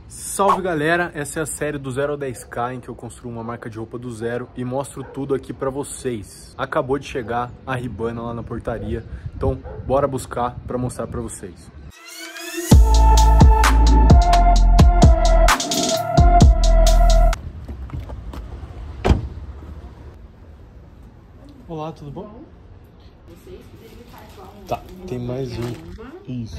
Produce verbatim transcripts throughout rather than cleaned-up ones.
Salve galera, essa é a série do zero ao dez K em que eu construo uma marca de roupa do zero e mostro tudo aqui pra vocês. Acabou de chegar a Ribana lá na portaria, então bora buscar pra mostrar pra vocês. Olá, tudo bom? Tá, tem mais um. Isso.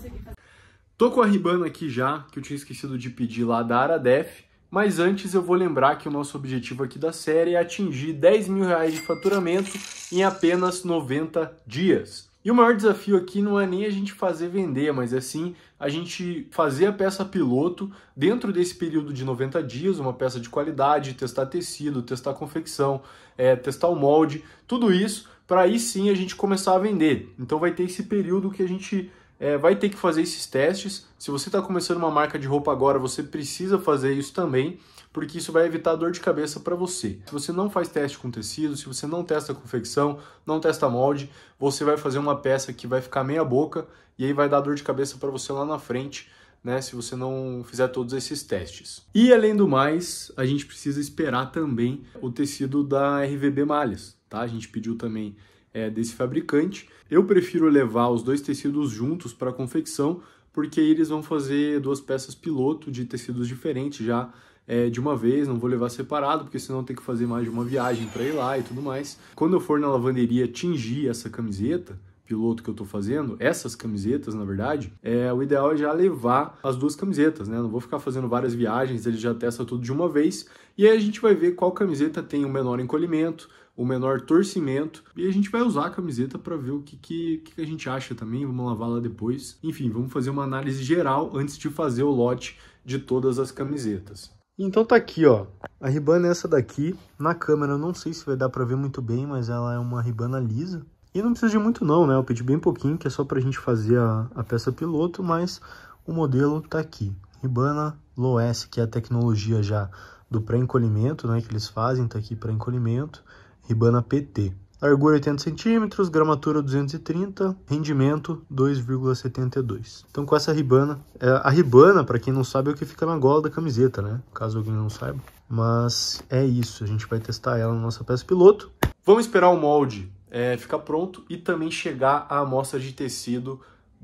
Tô com a Ribana aqui já, que eu tinha esquecido de pedir lá da Aradef, mas antes eu vou lembrar que o nosso objetivo aqui da série é atingir dez mil reais de faturamento em apenas noventa dias. E o maior desafio aqui não é nem a gente fazer vender, mas é sim a gente fazer a peça piloto dentro desse período de noventa dias, uma peça de qualidade, testar tecido, testar confecção, é, testar o molde, tudo isso, para aí sim a gente começar a vender. Então vai ter esse período que a gente É, vai ter que fazer esses testes. Se você está começando uma marca de roupa agora, você precisa fazer isso também, porque isso vai evitar dor de cabeça para você. Se você não faz teste com tecido, se você não testa confecção, não testa molde, você vai fazer uma peça que vai ficar meia boca e aí vai dar dor de cabeça para você lá na frente, né, se você não fizer todos esses testes. E além do mais, a gente precisa esperar também o tecido da R V B Malhas, tá? A gente pediu também É, desse fabricante. Eu prefiro levar os dois tecidos juntos para confecção, porque aí eles vão fazer duas peças piloto de tecidos diferentes já é, de uma vez, não vou levar separado, porque senão tem que fazer mais de uma viagem para ir lá e tudo mais. Quando eu for na lavanderia tingir essa camiseta piloto que eu tô fazendo, essas camisetas, na verdade, é, o ideal é já levar as duas camisetas, né? Não vou ficar fazendo várias viagens, ele já testa tudo de uma vez, e aí a gente vai ver qual camiseta tem o menor encolhimento, o menor torcimento, e a gente vai usar a camiseta para ver o que, que, que a gente acha também, vamos lavar lá depois. Enfim, vamos fazer uma análise geral antes de fazer o lote de todas as camisetas. Então tá aqui, ó, a Ribana é essa daqui. Na câmera eu não sei se vai dar para ver muito bem, mas ela é uma Ribana lisa. E não precisa de muito não, né? Eu pedi bem pouquinho, que é só pra gente fazer a, a peça piloto, mas o modelo tá aqui. Ribana Low S, que é a tecnologia já do pré-encolhimento, né? Que eles fazem, tá aqui pré-encolhimento. Ribana P T. Largura oitenta centímetros, gramatura duzentos e trinta, rendimento dois vírgula setenta e dois. Então com essa Ribana, é, a Ribana, para quem não sabe, é o que fica na gola da camiseta, né? Caso alguém não saiba. Mas é isso, a gente vai testar ela na nossa peça piloto. Vamos esperar o molde é, ficar pronto e também chegar a amostra de tecido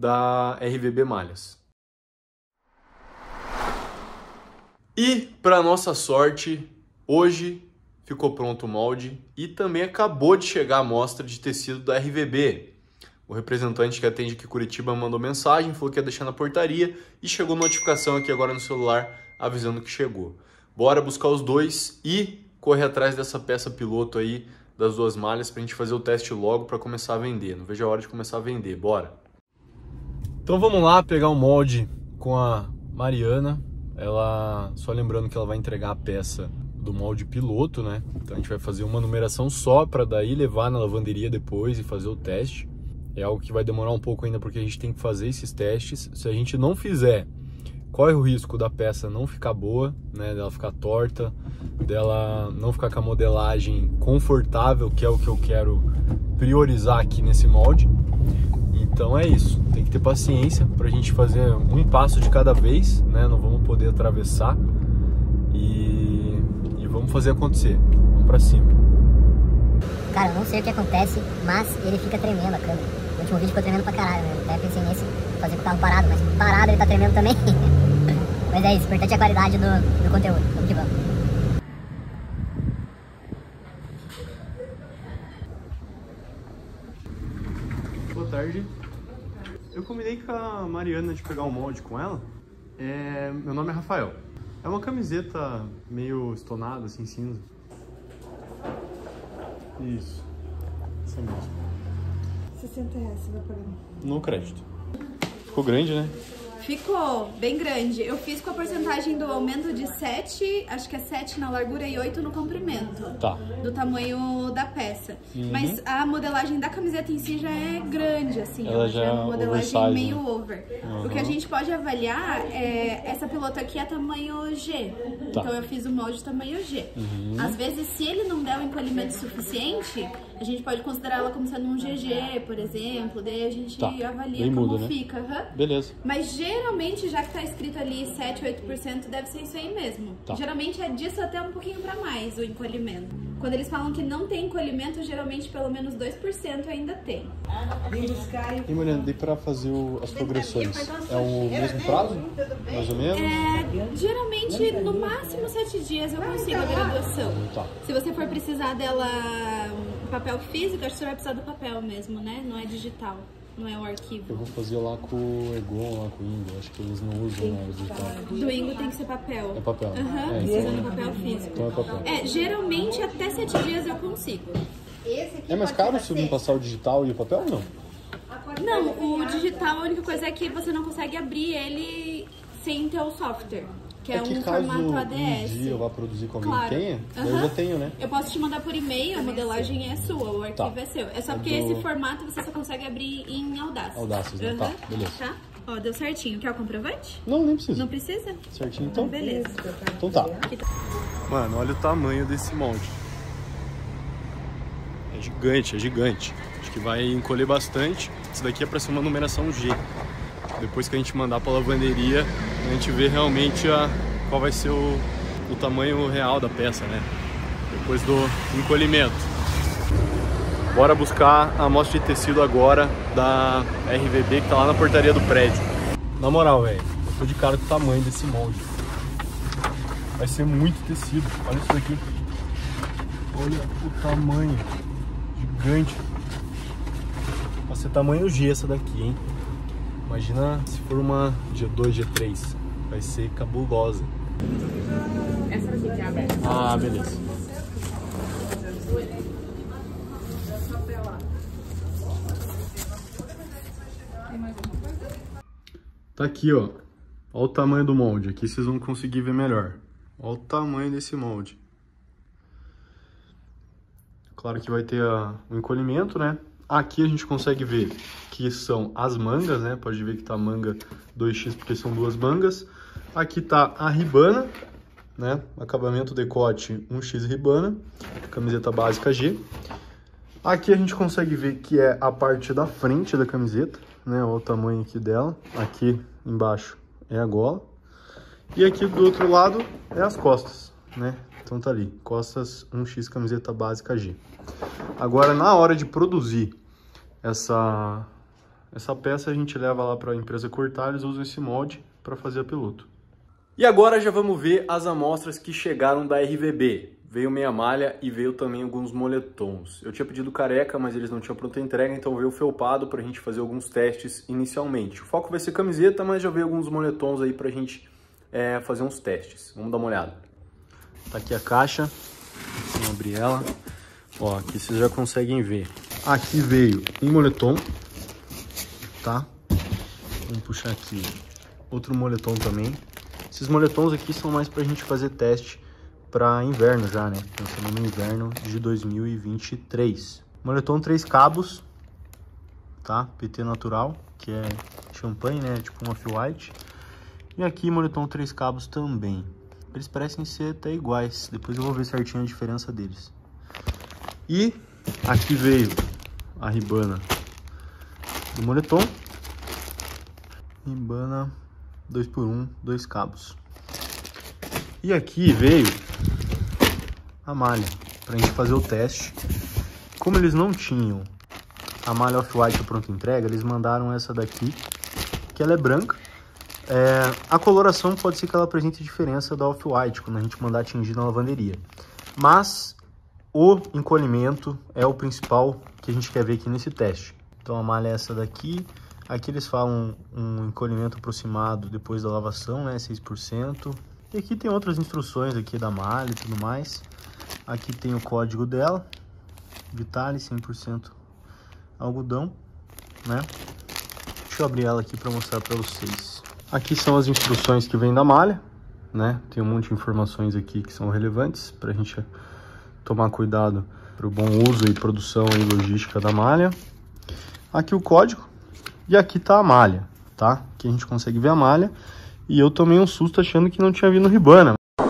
da R V B Malhas. E para nossa sorte, hoje ficou pronto o molde e também acabou de chegar a amostra de tecido da R V B. O representante que atende aqui em Curitiba mandou mensagem, falou que ia deixar na portaria e chegou notificação aqui agora no celular avisando que chegou. Bora buscar os dois e correr atrás dessa peça piloto aí das duas malhas pra gente fazer o teste logo para começar a vender. Não vejo a hora de começar a vender, bora! Então vamos lá pegar o molde com a Mariana. Ela, só lembrando que ela vai entregar a peça do molde piloto, né? Então a gente vai fazer uma numeração só para daí levar na lavanderia depois e fazer o teste. É algo que vai demorar um pouco ainda porque a gente tem que fazer esses testes. Se a gente não fizer, corre o risco da peça não ficar boa, né? Dela ficar torta, dela não ficar com a modelagem confortável, que é o que eu quero priorizar aqui nesse molde. Então é isso, tem que ter paciência pra gente fazer um passo de cada vez, né? Não vamos poder atravessar e, e vamos fazer acontecer. Vamos pra cima. Cara, eu não sei o que acontece, mas ele fica tremendo a câmera. No último vídeo ficou tremendo pra caralho, né? Até pensei nesse, fazer com o carro parado, mas parado ele tá tremendo também. Mas é isso, o importante é a qualidade do, do conteúdo. Vamos que vamos. Boa tarde. Eu combinei com a Mariana de pegar um molde com ela. É... Meu nome é Rafael. É uma camiseta meio estonada, assim, cinza. Isso. Essa mesmo. sessenta reais você vai pagar. No crédito. Ficou grande, né? Ficou bem grande. Eu fiz com a porcentagem do aumento de sete, acho que é sete na largura e oito no comprimento. Tá. Do tamanho da peça. Uhum. Mas a modelagem da camiseta em si já é grande, assim. Ela já é uma é modelagem oversize, meio né? over. Uhum. O que a gente pode avaliar é essa pilota aqui é tamanho G. Tá. Então eu fiz o molde tamanho G. Uhum. Às vezes, se ele não der o encolhimento suficiente, a gente pode considerar ela como sendo um G G, por exemplo. Daí a gente Tá. avalia Bem como muda, né? fica. Uhum. Beleza. Mas G Geralmente, já que tá escrito ali sete, oito por cento, deve ser isso aí mesmo. Tá. Geralmente é disso até um pouquinho pra mais, o encolhimento. Quando eles falam que não tem encolhimento, geralmente pelo menos dois por cento ainda tem. E Mariana, daí pra fazer o, as progressões, é o mesmo prazo? Mais ou menos? É, geralmente, no máximo sete dias eu consigo a graduação. Tá. Se você for precisar dela, um papel físico, acho que você vai precisar do papel mesmo, né? Não é digital, não é o arquivo. Eu vou fazer lá com o Egon, lá com o Ingo, acho que eles não usam nada digital. Do Ingo tem que ser papel. É papel. Aham, É, precisa então- do papel físico. Então é papel. É, geralmente até sete dias eu consigo. É mais caro se eu passar o digital e o papel ou não? Não, o digital, a única coisa é que você não consegue abrir ele sem ter o software, que é, É que um caso formato um ADS. dia eu vá produzir com alguém Claro. que tenha, daí eu Aham. já tenho, né? Eu posso te mandar por e-mail, a modelagem é sua, o arquivo Tá. é seu. É só É porque do- esse formato você só consegue abrir em Audacious. Audacious, né? Tá, beleza. Tá? Ó, deu certinho. Quer o comprovante? Não, nem precisa. Não precisa? Certinho, então? Beleza. Então tá. Aqui tá. Mano, olha o tamanho desse molde. É gigante, é gigante. Acho que vai encolher bastante. Isso daqui é pra ser uma numeração G. Depois que a gente mandar pra lavanderia, a gente vê realmente a, qual vai ser o, o tamanho real da peça, né? Depois do encolhimento. Bora buscar a amostra de tecido agora da R V B que tá lá na portaria do prédio. Na moral, velho, eu tô de cara com o tamanho desse molde. Vai ser muito tecido. Olha isso daqui. Olha o tamanho. Gigante. Vai ser tamanho G essa daqui, hein? Imagina se for uma G dois, G três. Vai ser cabulosa. Essa aqui que é aberta. Ah, beleza. Tá aqui, ó. Olha o tamanho do molde. Aqui vocês vão conseguir ver melhor. Olha o tamanho desse molde. Claro que vai ter a, o encolhimento, né? Aqui a gente consegue ver que são as mangas, né? Pode ver que tá manga dois X porque são duas mangas. Aqui tá a ribana, né? Acabamento decote um X ribana. Camiseta básica G. Aqui a gente consegue ver que é a parte da frente da camiseta, né? Olha o tamanho aqui dela. Aqui embaixo é a gola. E aqui do outro lado é as costas, né? Então tá ali, costas um X camiseta básica G. Agora, na hora de produzir essa, essa peça, a gente leva lá para a empresa cortar, eles usam esse molde para fazer a piloto. E agora já vamos ver as amostras que chegaram da R V B. Veio meia malha e veio também alguns moletons. Eu tinha pedido careca, mas eles não tinham pronta entrega, então veio felpado para a gente fazer alguns testes inicialmente. O foco vai ser camiseta, mas já veio alguns moletons aí para a gente é, fazer uns testes. Vamos dar uma olhada. Tá aqui a caixa, vamos abrir ela. Ó, aqui vocês já conseguem ver. Aqui veio um moletom, tá? Vamos puxar aqui outro moletom também. Esses moletons aqui são mais pra gente fazer teste para inverno já, né? Pensando no inverno de dois mil e vinte e três. Moletom três cabos, tá? P T natural, que é champanhe, né? Tipo um off-white. E aqui moletom três cabos também. Eles parecem ser até iguais. Depois eu vou ver certinho a diferença deles. E aqui veio a ribana do moletom. Ribana dois por um, dois cabos. E aqui veio a malha pra gente fazer o teste. Como eles não tinham a malha off-white pronta entrega, eles mandaram essa daqui, que ela é branca. É, a coloração pode ser que ela apresente diferença da off-white quando a gente mandar tingir na lavanderia. Mas o encolhimento é o principal que a gente quer ver aqui nesse teste. Então a malha é essa daqui. Aqui eles falam um encolhimento aproximado depois da lavação, né, seis por cento. E aqui tem outras instruções aqui da malha e tudo mais. Aqui tem o código dela. Vitale cem por cento algodão, né? Deixa eu abrir ela aqui para mostrar para vocês. Aqui são as instruções que vem da malha, né? Tem um monte de informações aqui que são relevantes para a gente tomar cuidado para o bom uso e produção e logística da malha. Aqui o código e aqui tá a malha, tá? Aqui a gente consegue ver a malha e eu tomei um susto achando que não tinha vindo ribana.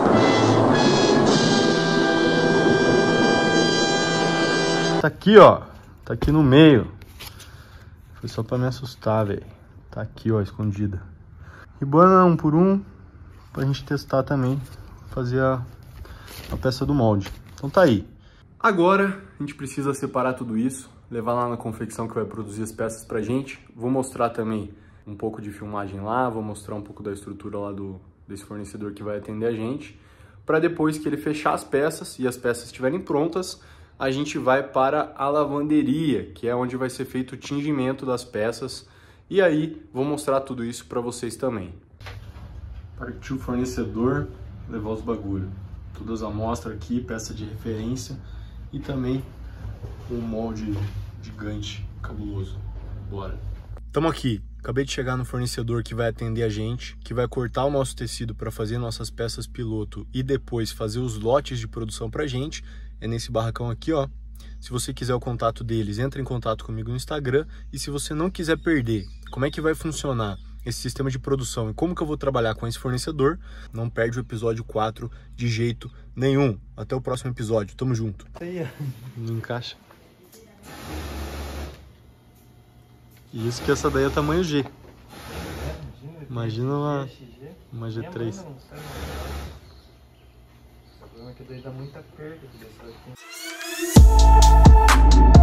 Tá aqui, ó. Tá aqui no meio. Foi só para me assustar, velho. Tá aqui, ó, escondida. Ribana um por um, pra gente testar também, fazer a, a peça do molde. Então tá aí. Agora a gente precisa separar tudo isso, levar lá na confecção que vai produzir as peças pra gente. Vou mostrar também um pouco de filmagem lá, vou mostrar um pouco da estrutura lá do, desse fornecedor que vai atender a gente. Para depois que ele fechar as peças e as peças estiverem prontas, a gente vai para a lavanderia, que é onde vai ser feito o tingimento das peças. E aí vou mostrar tudo isso para vocês também. Partiu o fornecedor, levar os bagulho. Todas as amostras aqui, peça de referência e também um molde gigante, cabuloso. Bora! Estamos aqui. Acabei de chegar no fornecedor que vai atender a gente, que vai cortar o nosso tecido para fazer nossas peças piloto e depois fazer os lotes de produção pra gente. É nesse barracão aqui, ó. Se você quiser o contato deles, entre em contato comigo no Instagram. E se você não quiser perder como é que vai funcionar esse sistema de produção e como que eu vou trabalhar com esse fornecedor, não perde o episódio quatro de jeito nenhum. Até o próximo episódio. Tamo junto. Não encaixa. Isso que essa daí é tamanho G. Imagina uma, uma G três. O problema é que daí dá muita perda.